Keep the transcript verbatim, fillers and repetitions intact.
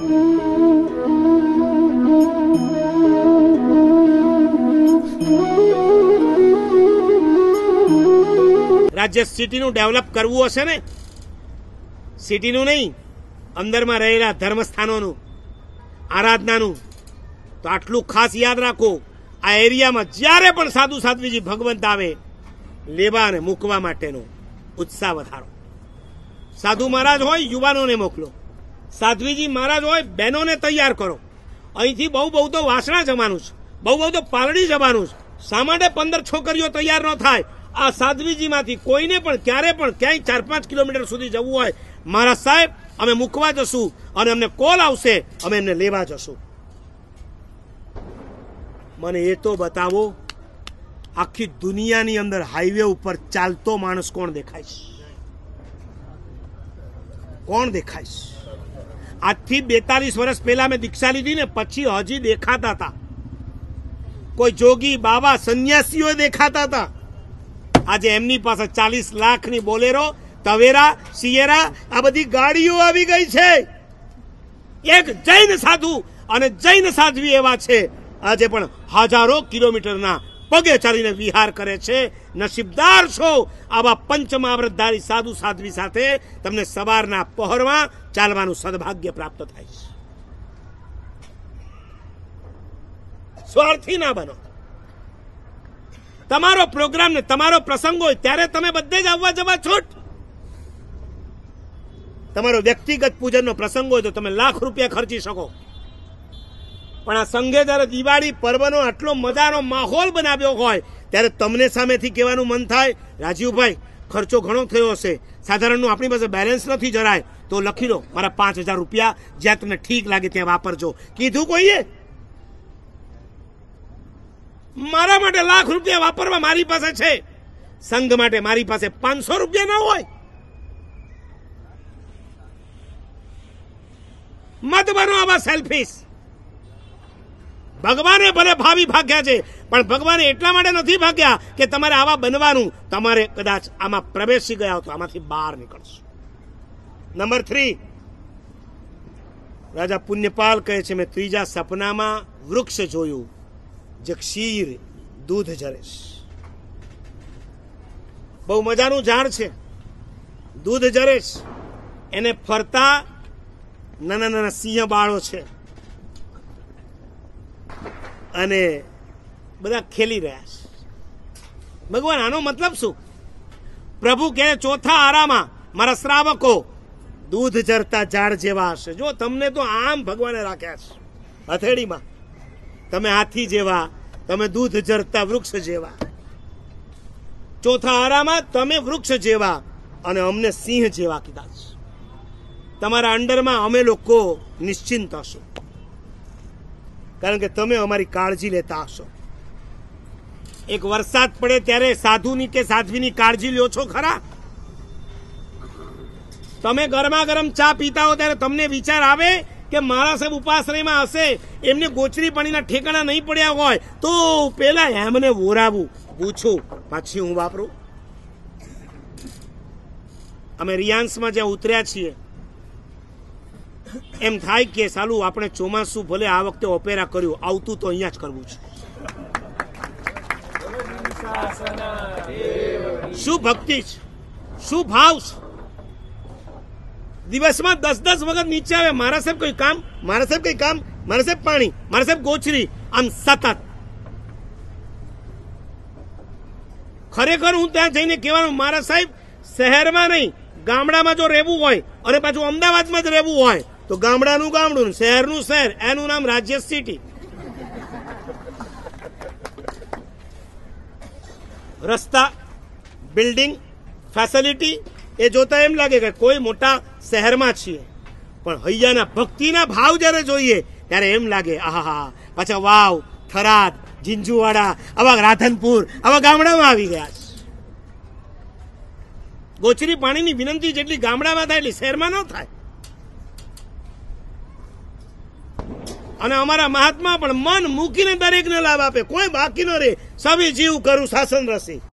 राज्य सिटीનું ડેવલપ કરવું હશે ને, સિટીનું નહીં, અંદરમાં રહેલા ધર્મસ્થાનોનું, આરાધનાનું, તો આટલું ખાસ યાદ રાખો, આ એરિયામાં જ્યારે પણ સાધુ સાધ્વીજી ભગવંત આવે, લેવા અને મૂકવા માટેનો ઉત્સાહ વધારો. સાધુ મહારાજ હોય યુવાનોને મોકલો, સાધ્વીજી મહારાજ હોય બહેનોને તૈયાર કરો. અહીંથી બહુ બહુ તો વાસણા જવાનું છે, બહુ બહુ તો પાલડી જવાનું છે. શા માટે પંદર છોકરીઓ તૈયાર ન થાય? આ સાધ્વીજીમાંથી કોઈને પણ ક્યારે પણ ક્યાંય ચાર પાંચ કિલોમીટર સુધી જવું હોય, મારા સાહેબ અમે મૂકવા જશું અને અમને કોલ આવશે, અમે એમને લેવા જશું. મને એ તો બતાવો, આખી દુનિયાની અંદર હાઈવે ઉપર ચાલતો માણસ કોણ દેખાય છે? કોણ દેખાય છે? આજથી બેતાલીસ વર્ષ પહેલા મેં દીક્ષા લીધી ને, પછી હજી દેખાતા હતા. કોઈ જોગી બાબા સંન્યાસીઓ દેખાતા હતા. આજે એમની પાસે ચાલીસ લાખની બોલેરો, તવેરા, સિયેરા, આ બધી ગાડીઓ આવી ગઈ છે. એક જૈન સાધુ અને જૈન સાધ્વી એવા છે, આજે પણ હજારો કિલોમીટરના પગે ચાલીને વિહાર કરે છે. નસીબદાર છો આવા પંચમહાવ્રતધારી સાધુ સાધ્વી સાથે તમને સવારના પહોરમાં ચાલવાનું સદભાગ્ય પ્રાપ્ત થાય છે. સ્વાર્થી ના બનો. તમારો પ્રોગ્રામ ને તમારો પ્રસંગ હોય ત્યારે તમે બધે જ આવવા જવા છૂટ. તમારો વ્યક્તિગત પૂજનનો પ્રસંગ હોય તો તમે લાખ રૂપિયા ખર્ચી શકો, પણ આ સંઘે જયારે દિવાળી પર્વનો આટલો મજાનો માહોલ બનાવ્યો હોય ત્યારે તમને સામેથી કહેવાનું મન થાય, રાજીવભાઈ ખર્ચો ઘણો થયો હશે, સાધારણનું આપણી પાસે બેલેન્સ નથી જરાય, તો લખી લો મારા પાંચ હજાર રૂપિયા, જ્યાં તમને ઠીક લાગે ત્યાં વાપરજો. કીધું કોઈએ? મારા માટે લાખ રૂપિયા વાપરવા મારી પાસે છે, સંઘ માટે મારી પાસે પાંચસો રૂપિયા ના હોય. મત બનો આવા સેલ્ફિશ. ભગવાને ભલે ભાવી ભાગ્યા છે, પણ ભગવાને એટલા માટે નથી ભાગ્યા કે તમારે આવા બનવાનું. તમારે કદાચ આમાં પ્રવેશી ગયા હો તો આમાંથી બહાર નીકળશો. નંબર થ્રી, રાજા પુણ્યપાલ કહે છે, મેં ત્રીજા સપનામાં વૃક્ષ જોયું જે ક્ષીર દૂધ જરે. બહુ મજાનું ઝાડ છે, દૂધ જરે, એને ફરતા નાના નાના સિંહ બાળો છે અને બધા ખેલી રહ્યા છે. ભગવાન આનો મતલબ શું? પ્રભુ કહે ચોથા આરામાં મારા શ્રાવકો દૂધ જરતા ઝાડ જેવા હશે. જો તમને તો આમ ભગવાને રાખ્યા છે હથેળીમાં, તમે હાથી જેવા, તમે દૂધ જરતા વૃક્ષ જેવા. ચોથા આરામાં તમે વૃક્ષ જેવા અને અમને સિંહ જેવા કીધા છે. તમારા અંડરમાં અમે લોકો નિશ્ચિંત હશો, કારણ કે તમે અમારી કાળજી લેતા હશો. એક વરસાદ પડે ત્યારે સાધુની કે સાધ્વીની કાળજી લ્યો છો ખરા? તમે ગરમા ગરમ ચા પીતા હો ત્યારે તમને વિચાર આવે કે મારા સાહેબ ઉપાશ્રયમાં હશે, એમને ગોચરી પાણીના ઠેકાણા નહીં પડ્યા હોય તો પેલા એમને વોરાવું, પૂછું, પાછી હું વાપરું. અમે રિયાન્સમાં જ્યાં ઉતર્યા છીએ, એમ થાય કે સાલું આપણે ચોમાસું ભલે આ વખતે ઓપેરા કર્યું, આવતું તો અહીંયા જ કરવું છે. શું ભક્તિ છે, શું ભાવ છે. દિવસમાં દસ દસ વખત નીચે આવે, મારા સાહેબ કોઈ કામ, મારા સાહેબ કઈ કામ, મારા સાહેબ પાણી, મારા સાહેબ ગોચરી, આમ સતત. ખરેખર હું ત્યાં જઈને કહેવાનું, મારા સાહેબ શહેરમાં નહીં ગામડામાં જો રહેવું હોય અને પાછું અમદાવાદમાં જ રહેવું હોય તો ગામડાનું ગામડું, શહેરનું શહેર, એનું નામ રાજ્ય સિટી. રસ્તા, બિલ્ડિંગ, ફેસિલિટી એ જોતા એમ લાગે કે કોઈ મોટા શહેરમાં છીએ, પણ હૈયાના ભક્તિના ભાવ જયારે જોઈએ ત્યારે એમ લાગે આહા, પાછા વાવ, થરાદ, ઝીંઝુવાડા, આવા રાધનપુર, આવા ગામડામાં આવી ગયા છે. ગોચરી પાણીની વિનંતી જેટલી ગામડામાં થાય એટલી શહેરમાં ન થાય. અને અમારા મહાત્મા પણ મન મૂકીને દરેકને લાભ આપે, કોઈ બાકી ન રહે. સભી જીવ કરું શાસન રસી.